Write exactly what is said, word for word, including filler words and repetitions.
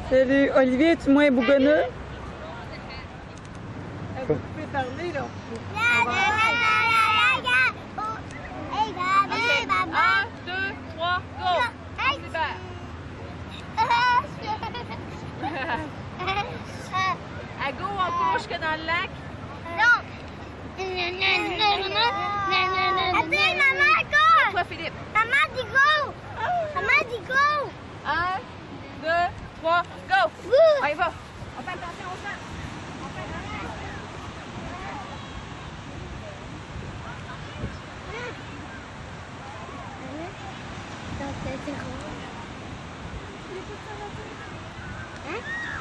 Salut. Olivier, es-tu moins bougonneux? Vous pouvez parler, là. un, deux, trois, go! Super! À go, on court jusque dans le lac? Non! Attends, maman, go! Toi, Philippe. Maman dit go! Maman dit go! un, deux, trois, go! Wouh! On y va! On fait attention au sang! On fait attention! Donc, c'est gros. Hein?